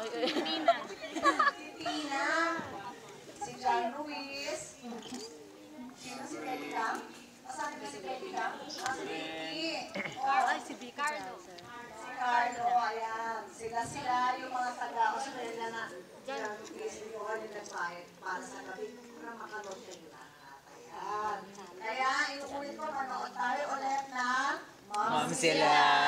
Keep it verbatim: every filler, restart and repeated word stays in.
Tina. Si Tina. Si John Ruiz. Sino si Betty Cam? Asan ba si Betty Cam? Ah, si Vicky. Ay, si B. Carlo. Si Carlo, ayan. Sila sila yung mga taga-Australia na John Ruiz. Hindi ko kanil nagpahit para sa gabi para makanood kayo lahat. Ayan. Kaya, inuulit ko, manood tayo ulit ng Momzillas.